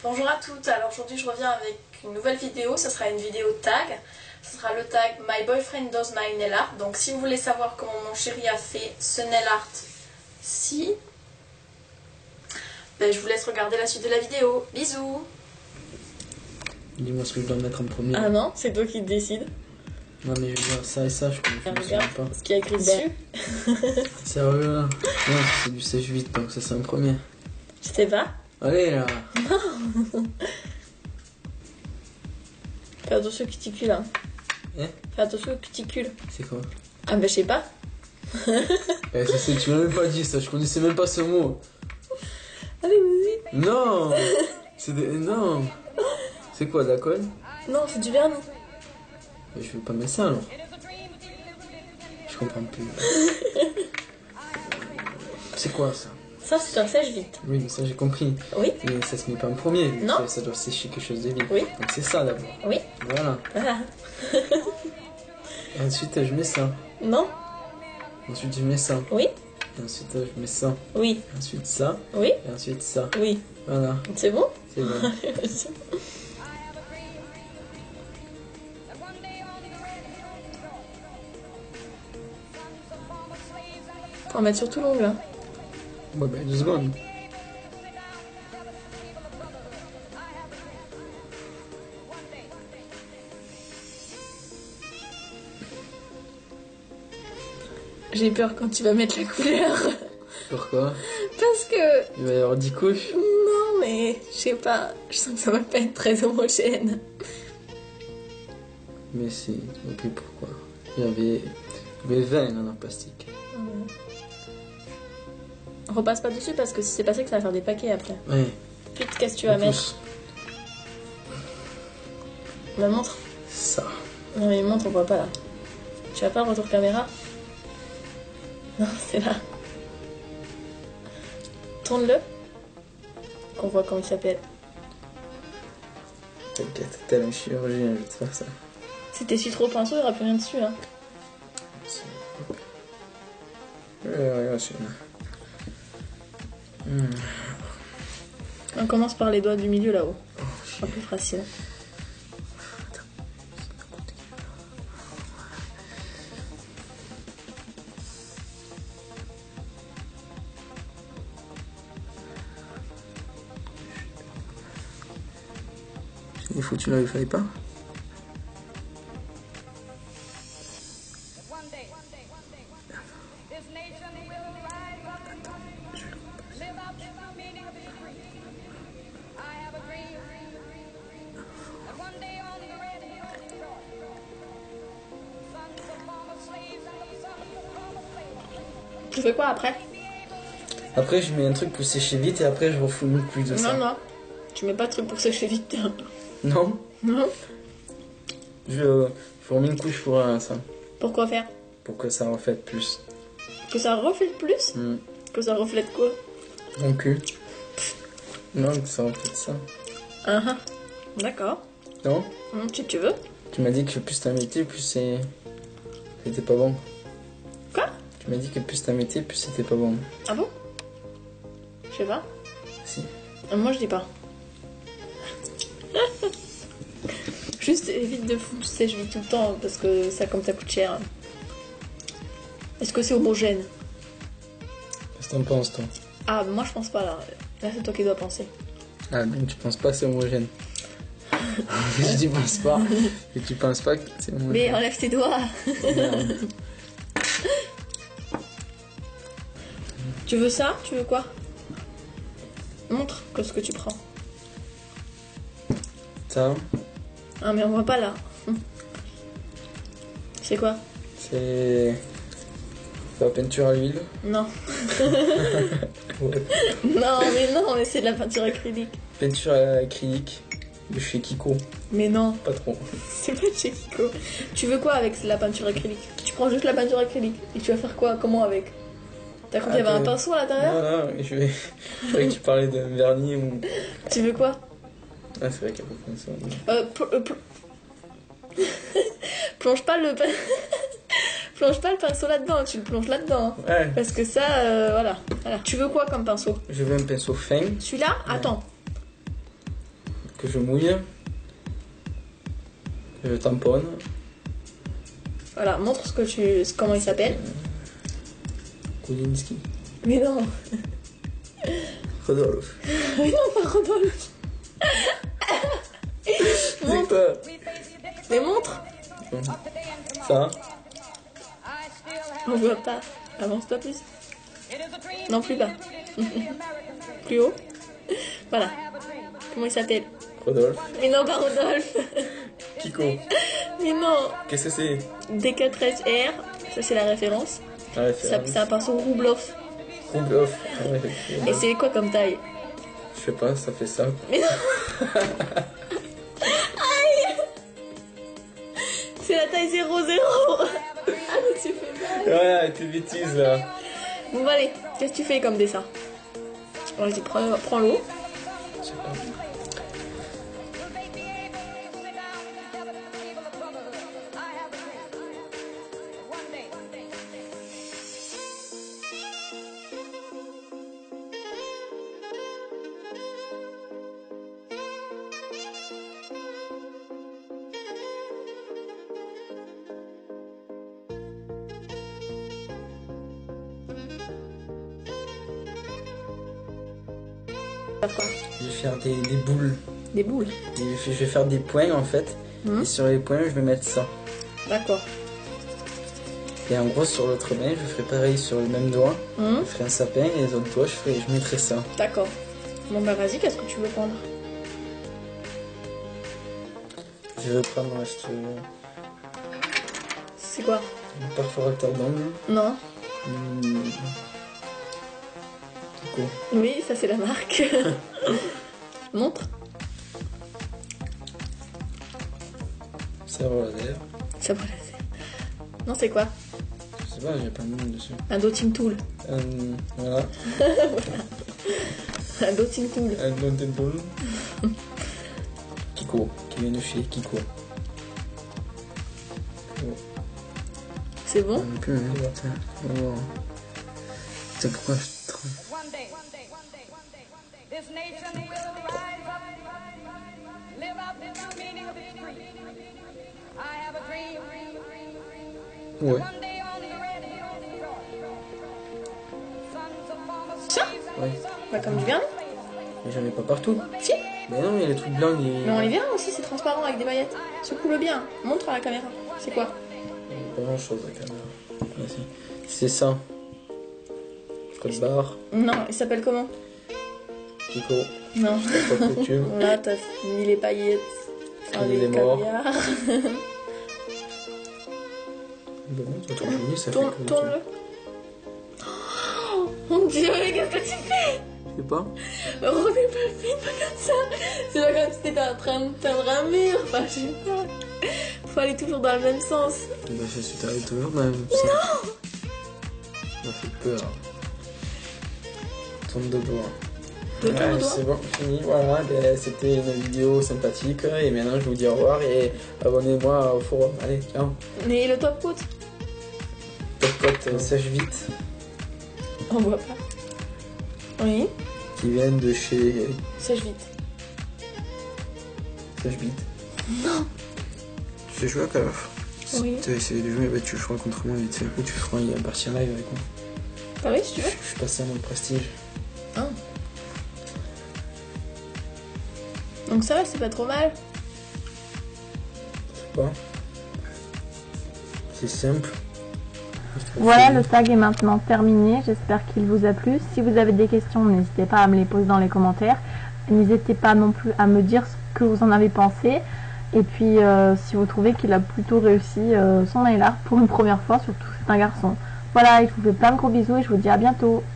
Bonjour à toutes, alors aujourd'hui je reviens avec une nouvelle vidéo, ce sera une vidéo tag. Ce sera le tag My Boyfriend Does My Nail Art. Donc si vous voulez savoir comment mon chéri a fait ce nail art-ci, je vous laisse regarder la suite de la vidéo. Bisous. Dis-moi ce que je dois mettre en premier. Ah non, c'est toi qui décides. Non mais je veux dire ça et ça, je ne sais pas. Ce qu'il y a écrit dessus. Sérieux là? Non, c'est du sèche-vite, donc ça c'est un premier. Je sais pas. Allez là. Fais attention aux cuticules. Hein. Fais attention aux cuticules. C'est quoi? Ah je sais pas. Tu m'as même pas dit ça, je connaissais même pas ce mot. Allez, vas-y. Non. Non. C'est quoi, de la colle? Non, c'est du vernis. Je vais pas mettre ça alors. Je comprends plus. C'est quoi ça? Ça c'est un sèche-vite. Oui, mais ça j'ai compris. Oui. Mais ça se met pas en premier. Non. Ça doit sécher quelque chose de vite. Oui. Donc c'est ça d'abord. Oui. Voilà. Voilà. Et ensuite je mets ça. Non. Ensuite je mets ça. Oui. Et ensuite je mets ça. Oui. Et ensuite ça. Oui. Et ensuite ça. Oui. Voilà. C'est bon? C'est bon. Faut en mettre sur tout l'ongle. Hein. Ouais, 2 secondes. J'ai peur quand tu vas mettre la couleur. Pourquoi? Parce que... Il va y avoir 10 couches. Non, mais je sais pas. Je sens que ça va pas être très homogène. Mais si, ok, pourquoi? Il y avait 20 dans le plastique. Repasse pas dessus parce que si c'est passé que ça va faire des paquets après. Ouais. Puis qu'est-ce que tu vas mettre? Ma montre. Ça. Non mais montre on voit pas là. Tu vas pas le retour caméra? Non, c'est là. Tourne-le. Qu'on voit comment il s'appelle. T'inquiète, t'es un chirurgien, je vais te faire ça. Si t'essuies trop le pinceau, il n'y aura plus rien dessus. Hein. Ouais, c'est là. On commence par les doigts du milieu là-haut. C'est plus facile. Il est foutu là, il fallait pas. Tu fais quoi après? Après, je mets un truc pour sécher vite et après, je refous une couche de ça. Non, non. Tu mets pas de truc pour sécher vite. Non? Non. Je remets une couche pour ça. Pourquoi faire? Pour que ça reflète plus. Que ça reflète plus? Que ça reflète quoi? Mon cul. Non, que ça reflète ça. D'accord. Non? Si tu veux. Tu m'as dit que plus t'en mettais, plus c'était pas bon. Quoi? Tu m'as dit que plus t'en mettais, plus c'était pas bon. Ah bon? Je sais pas. Si. Moi je dis pas. Juste évite de foutre sèche-vite tout le temps parce que ça comme ça coûte cher. Est-ce que c'est homogène? Qu'est-ce que t'en penses toi? Ah moi je pense pas là. Là c'est toi qui dois penser. Ah donc tu penses pas que c'est homogène? Je dis pense pas. Et tu penses pas que c'est homogène? Mais enlève tes doigts. Tu veux ça? Tu veux quoi? Montre que ce que tu prends. Ça? Ah mais on voit pas là. C'est quoi? C'est la peinture à l'huile. Non. Ouais. non mais c'est de la peinture acrylique. Peinture acrylique de chez Kiko. Mais non. Pas trop. C'est pas de chez Kiko. Tu veux quoi avec la peinture acrylique? Tu prends juste la peinture acrylique. Et tu vas faire quoi? Comment avec? T'as cru qu'il y avait un pinceau à l'intérieur? Non, je croyais que tu parlais de vernis ou... Tu veux quoi? Ah c'est vrai qu'il y a pas de pinceau. Plonge pas le pinceau là-dedans, tu le plonges là-dedans. Ouais. Parce que ça, voilà. Tu veux quoi comme pinceau? Je veux un pinceau fin. Celui-là? Attends. que je mouille, que je tamponne. Voilà, montre comment il s'appelle. Koulinski. Mais non. Rodolphe. Mais non, pas Rodolphe. C'est quoi? Mais montre. Ça? On voit pas. Avance-toi plus. Non, plus bas. Plus haut. Voilà. Comment il s'appelle? Rodolphe. Mais non, pas Rodolphe. Kiko. Mais non. Qu'est-ce que c'est? DK13R. Ça, c'est la référence. Ah, Ça part sur Roubloff. Roubloff. Ah ouais, Et c'est quoi comme taille? je sais pas, ça fait ça. Mais non. Aïe. C'est la taille 0,0. Ah, mais tu fais mal. Ouais, tes bêtises là. Bon, bah, allez. Qu'est-ce que tu fais comme dessin? Vas-y, prends l'eau. Je sais pas. Quoi? Je vais faire des boules. Des boules. Et je vais faire des points en fait. Et sur les points, je vais mettre ça. D'accord. Et en gros, sur l'autre main, je ferai pareil sur le même doigt. Je ferai un sapin et les autres doigts, je mettrai ça. D'accord. Bon, bah, vas-y, qu'est-ce que tu veux prendre? Je vais prendre C'est quoi? un perforateur d'angle. Non. Kiko. Oui, ça c'est la marque. Montre. Sabre laser. Ça va laser. Non, c'est quoi? Je sais pas, j'ai pas de nom dessus. Un dotting tool. Voilà. Un dotting tool. Un dotting tool. Kiko, qui vient de chez Kiko. C'est bon? Putain, pourquoi je trouve... This nation will rise up, live out the meaning of its creed. I have a dream. Ouais. One day on the red hills of Georgia, sons of former Ça? slaves Ouais. Bah, comme du vernis. Mais j'en ai pas partout. Si. Mais non, il y a les trucs blancs. Mais on les verra aussi, c'est transparent avec des paillettes. Secoue-le bien. Montre à la caméra. C'est quoi? Pas grand chose la caméra. Vas-y. C'est ça. Code barre. Non, il s'appelle comment? Kiko. Non. Pas de coutume. Là, t'as mis les paillettes. Enfin, Il les est mort. caviars. Bon, ça tourne joli, ça Tourne- fait que... Tourne-le. Oh, mon dieu, mais qu'est-ce que tu fais? Je sais pas. Remets pas le film, pas comme ça. C'est pas comme si t'étais en train de teindre un mur. Enfin, je sais pas. Faut aller toujours dans le même sens. Bah, je suis arrivé toujours dans le même sens. Non. Ça m'a fait peur. Tourne de doigt. De tourne de doigt. C'est bon, fini, voilà, ben, c'était une vidéo sympathique et maintenant je vous dis au revoir et abonnez-moi au forum. Allez, ciao. Mais le top coat, Top pote, sèche vite, on voit pas. Oui, qui viennent de chez sèche vite. Sèche vite. Non. Tu sais jouer à Call of? Oui. Tu as essayé de jouer, bah, tu joueras contre moi vite fait. Ou tu feras une partie en live avec moi. Ah oui, si tu veux. Je suis passé à mon prestige. Ah. Donc ça va, c'est pas trop mal. Pas. C'est simple. Voilà, le tag est maintenant terminé. J'espère qu'il vous a plu. Si vous avez des questions, n'hésitez pas à me les poser dans les commentaires. N'hésitez pas non plus à me dire ce que vous en avez pensé. Et puis, si vous trouvez qu'il a plutôt réussi son nail art pour une première fois, surtout c'est un garçon. Voilà, je vous fais plein de gros bisous et je vous dis à bientôt.